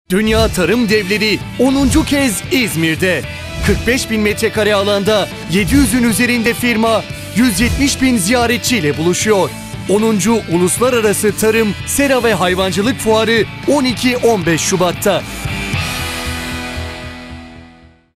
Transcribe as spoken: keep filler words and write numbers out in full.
Dünya Tarım Devleri onuncu kez İzmir'de. kırk beş bin metrekare alanda yedi yüzün üzerinde firma yüz yetmiş bin ziyaretçiyle buluşuyor. onuncu Uluslararası Tarım, Sera ve Hayvancılık Fuarı on iki on beş Şubat'ta.